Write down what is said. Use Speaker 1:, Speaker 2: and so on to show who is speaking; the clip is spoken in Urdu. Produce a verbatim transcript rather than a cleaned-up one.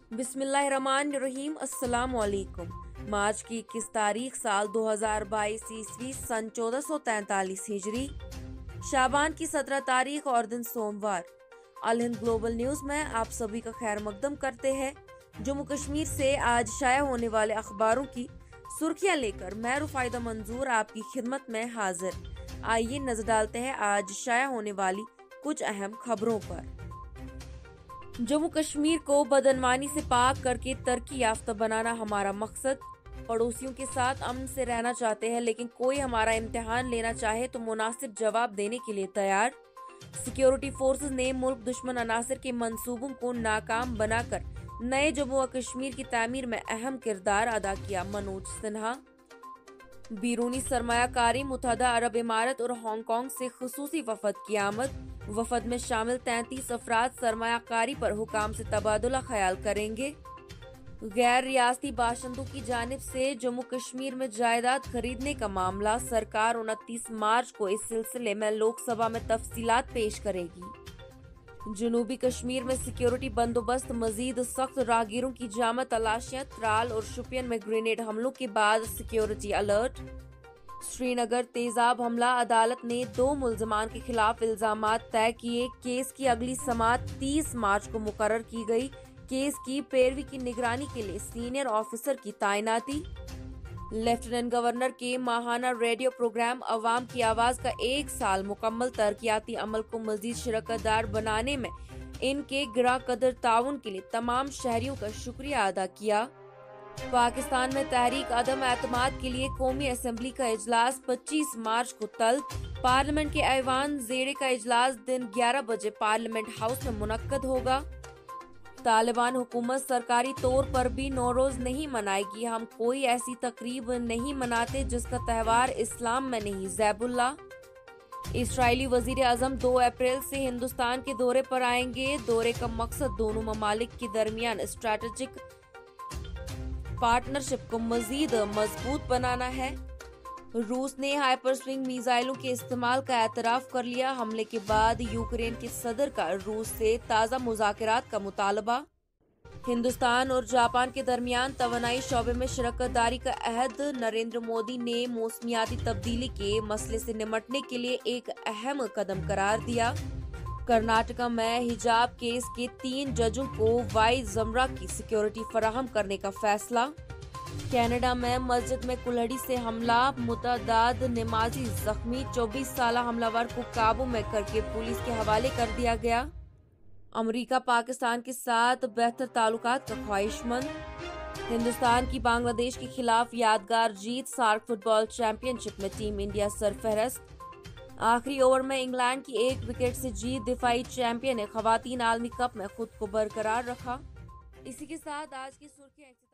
Speaker 1: بسم اللہ الرحمن الرحیم۔ السلام علیکم۔ مارچ کی اکیس تاریخ سال دو ہزار بائیس عیسوی سن چودہ سو تینتالیس ہجری، شعبان کی سترہ تاریخ اور دن سوموار۔ الہند گلوبل نیوز میں آپ سبھی کا خیر مقدم کرتے ہیں۔ جموں کشمیر سے آج شائع ہونے والے اخباروں کی سرخیاں لے کر میں رفائدہ منظور آپ کی خدمت میں حاضر۔ آئیے نظر ڈالتے ہیں آج شائع ہونے والی کچھ اہم خبروں پر۔ جموں کشمیر کو بدعنوانی سے پاک کر کے ترقی یافتہ بنانا ہمارا مقصد۔ پڑوسیوں کے ساتھ امن سے رہنا چاہتے ہیں، لیکن کوئی ہمارا امتحان لینا چاہے تو مناسب جواب دینے کے لیے تیار۔ سیکیورٹی فورسز نے ملک دشمن عناصر کے منصوبوں کو ناکام بنا کر نئے جموں و کشمیر کی تعمیر میں اہم کردار ادا کیا: منوج سنہا۔ بیرونی سرمایہ کاری: متحدہ عرب امارات اور ہانگ کانگ سے خصوصی وفد کی آمد۔ وفد میں شامل تینتیس افراد سرمایہ کاری پر حکام سے تبادلہ خیال کریں گے۔ غیر ریاستی باشندوں کی جانب سے جموں کشمیر میں جائیداد خریدنے کا معاملہ: سرکار انتیس مارچ کو اس سلسلے میں لوک سبھا میں تفصیلات پیش کرے گی۔ جنوبی کشمیر میں سیکیورٹی بندوبست مزید سخت: راہگیروں کی جامع تلاشیاں، ترال اور شوپین میں گرینیڈ حملوں کے بعد سیکیورٹی الرٹ۔ سری نگر تیزاب حملہ: عدالت نے دو ملزمان کے خلاف الزامات طے کیے۔ کیس کی اگلی سماعت تیس مارچ کو مقرر کی گئی۔ کیس کی پیروی کی نگرانی کے لیے سینئر آفیسر کی تعیناتی۔ لیفٹیننٹ گورنر کے ماہانہ ریڈیو پروگرام عوام کی آواز کا ایک سال مکمل۔ ترقیاتی عمل کو مزید شراکت دار بنانے میں ان کے گراں قدر تعاون کے لیے تمام شہریوں کا شکریہ ادا کیا۔ پاکستان میں تحریک عدم اعتماد کے لیے قومی اسمبلی کا اجلاس پچیس مارچ کو طلب۔ پارلیمنٹ کے ایوان زیریں کا اجلاس دن گیارہ بجے پارلیمنٹ ہاؤس میں منعقد ہوگا۔ طالبان حکومت: سرکاری طور پر بھی نوروز نہیں منائے گی، ہم کوئی ایسی تقریب نہیں مناتے جس کا تہوار اسلام میں نہیں۔ زیب اللہ۔ اسرائیلی وزیر اعظم دو اپریل سے ہندوستان کے دورے پر آئیں گے۔ دورے کا مقصد دونوں ممالک کے درمیان اسٹریٹجک پارٹنرشپ کو مزید مضبوط بنانا ہے۔ روس نے ہائپر سونک میزائلوں کے استعمال کا اعتراف کر لیا۔ حملے کے بعد یوکرین کے صدر کا روس سے تازہ مذاکرات کا مطالبہ۔ ہندوستان اور جاپان کے درمیان توانائی شعبے میں شراکت داری کا عہد۔ نریندر مودی نے موسمیاتی تبدیلی کے مسئلے سے نمٹنے کے لیے ایک اہم قدم قرار دیا۔ کرناٹک میں حجاب کیس کے تین ججوں کو وائی زمرہ کی سیکیورٹی فراہم کرنے کا فیصلہ۔ کینیڈا میں مسجد میں کلہڑی سے حملہ، متعدد نمازی زخمی، چوبیس سالہ حملہ ور کو قابو میں کر کے پولیس کے حوالے کر دیا گیا۔ امریکہ پاکستان کے ساتھ بہتر تعلقات کا خواہش مند۔ ہندوستان کی بنگلہ دیش کے خلاف یادگار جیت، SAARC football championship میں ٹیم انڈیا سرفہرست۔ آخری اوور میں انگلینڈ کی ایک وکٹ سے جیت، دفاعی چیمپئن نے خواتین عالمی کپ میں خود کو برقرار رکھا۔ اسی کے ساتھ آج کی سرخیاں